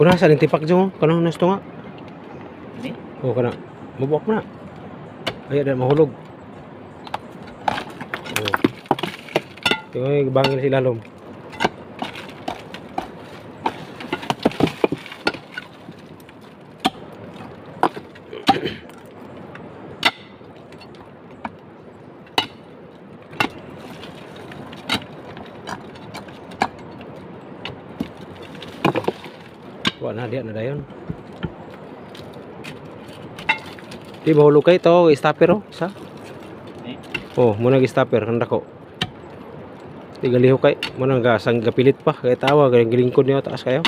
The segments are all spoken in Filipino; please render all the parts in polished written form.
Kuna sa tipak jong kana nasto nga. Ini? Oh kana. Mabuak na. Ay ada mahulog. Oh. Yung bangin sila lom. Wala na dia na dayon. Di bahulog kay to stopper oh sa. Oh, muna gi-stopper handa ko. Tigaliho kay muna ga sang gapilit pa kay tawa kay gilingkod niyo taas kayo.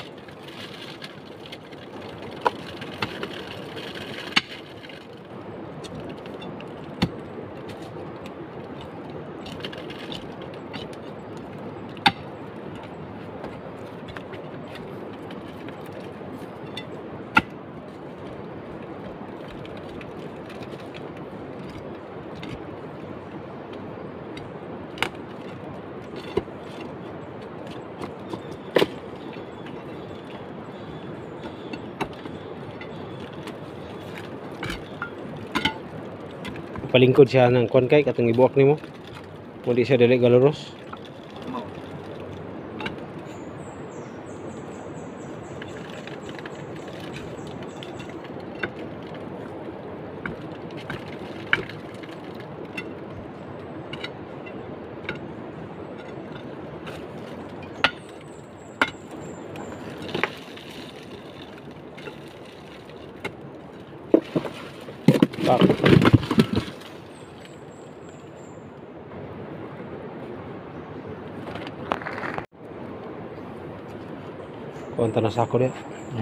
Palingkod siya ng kon kay katong ibuak nimo. Mo di siya dili galuros. Pak. Konta na sako dia.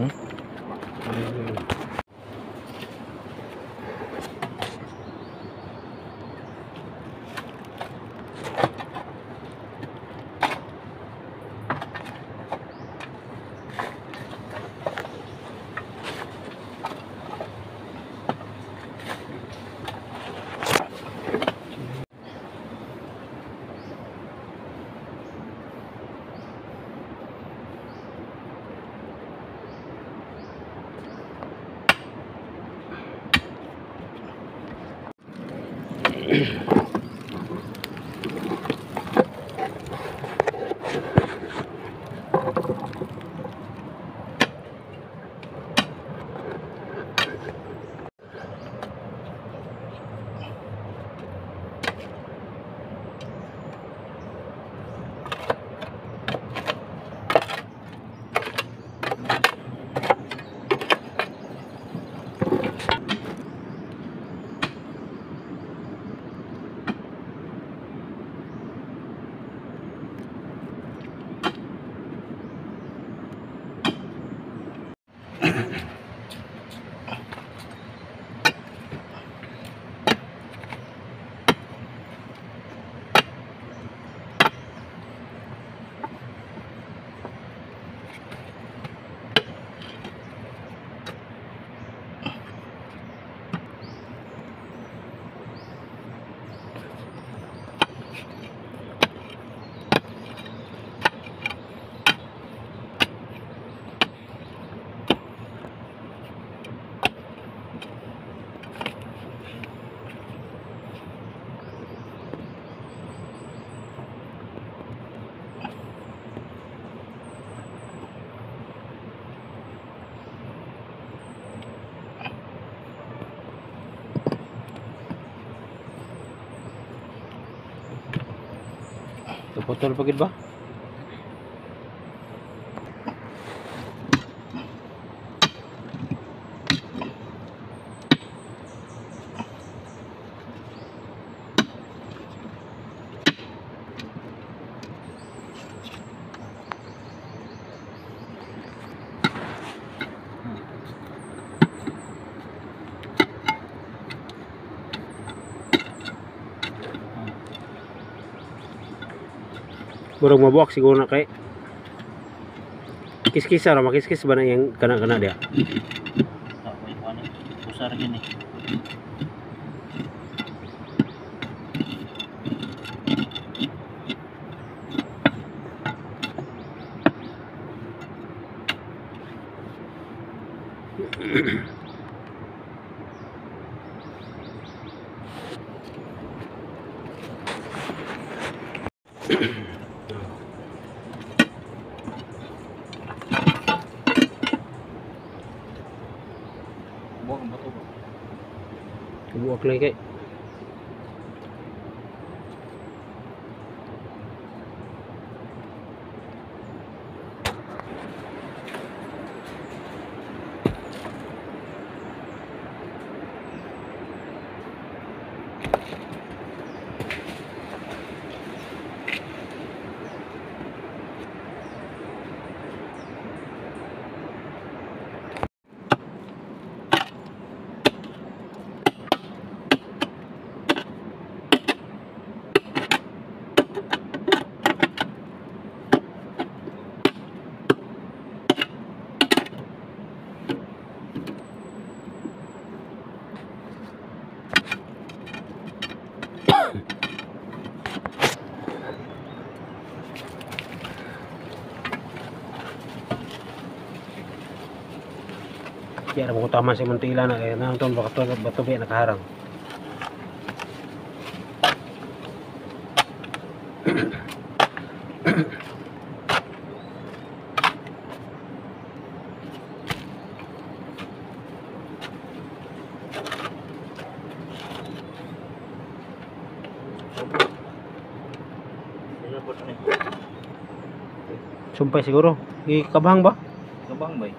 Putol pagid ba? Burung mabuak siguro na kay kis-kis ra makis-kis ba na yang kana-kana dia. Besar gini. Buang batu ba? Buak lagi kay. Kaya na utama si Montila na kaya nang bato ba nakaharang. Ano po ni? Sumpay siguro. Ikabang ba? Kabang bay.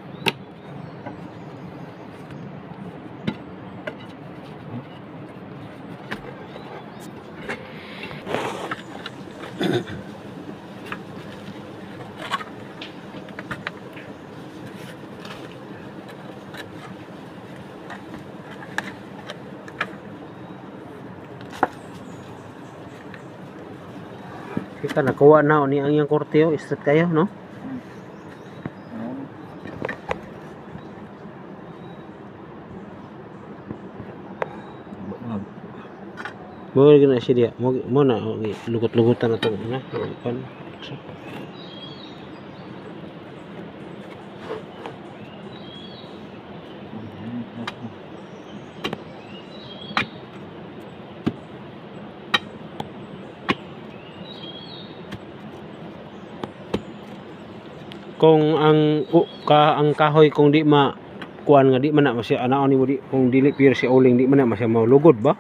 Kita nakuha na ni ang iyang korte oh, straight kayo no. Mo gina siya dia. Mo na lugot-lugotan na to na. Kan. Kung ang kahoy kung di ma kuan nga di man na masya anaon ni mo di kung dili pure si uling di man na masya maulugod ba?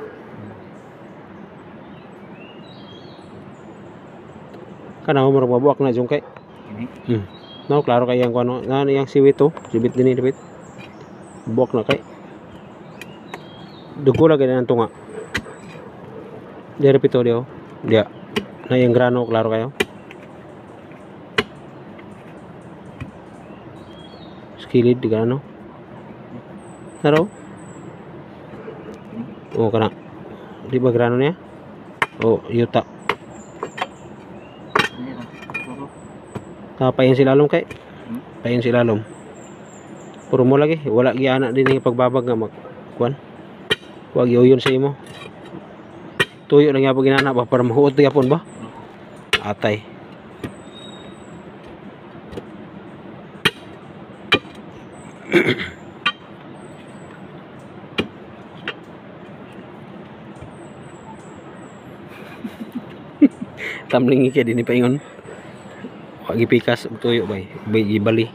Kana mo mabuak na jung kay. No, klaro kay yang kuno. Na yang siwit to, sibit dinhi dibit. Buak na kay. Dugo lagi na tunga. Dire pito dio. Dia. Na yang grano klaro kayo. Skilid di grano. Naro? Oh, kana. Di ba grano niya? Oh, yuta. Papayin si lalom kay. Payin si lalom. Puro mo lagi, wala gi anak din yung pagbabag nga magkuan. Wag yoyon sa imo. Tuyo lang yapon ginana ba para mahuot yapon ba? Atay. Tamlingi kaya din ipaingon. Wag ipikas tuyo bay, ibali.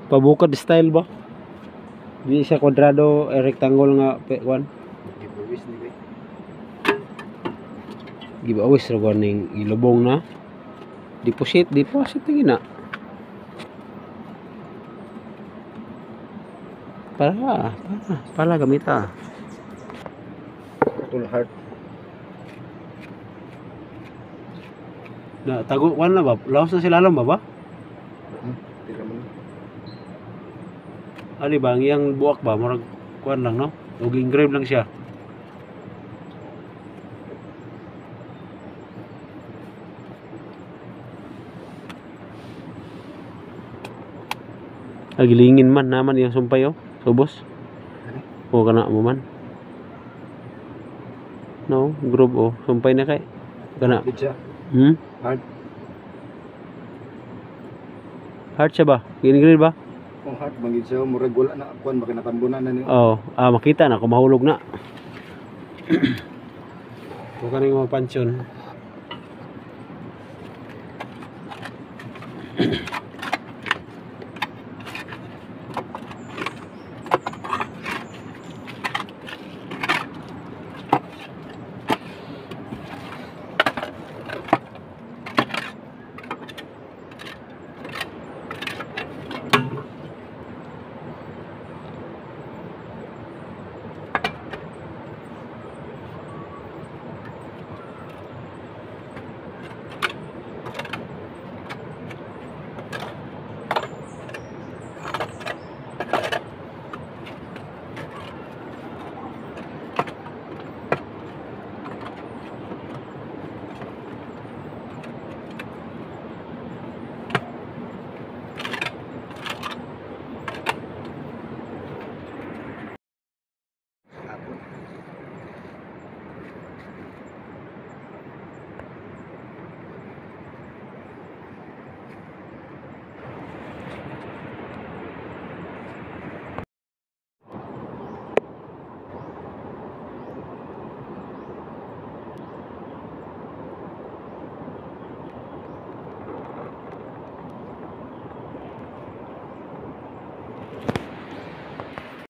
Pabukad style ba? Di siya kwadrado, rectangle nga kwan. Giveaways ni bay. Giveaways ra kwan ning ilubong na. Deposit lagi na. Para gamita. Full heart. Na tago kwan na ba? Laos na sila alam ba? Tira mo. Ali ba ang iyang buwak ba? Murag kwan lang no? O engrave lang siya. Agilingin man naman yung sumpay oh. Subos. O kana mo man. No, group oh. Sumpay na kay. Kana. Good siya. Heart. Heart siya ba? Engrave ba? Kung heart bangid siya murag wala na kuan baka natambunan na niyo. Oo. Makita na kung mahulog na. Kung kaning mga pansyon.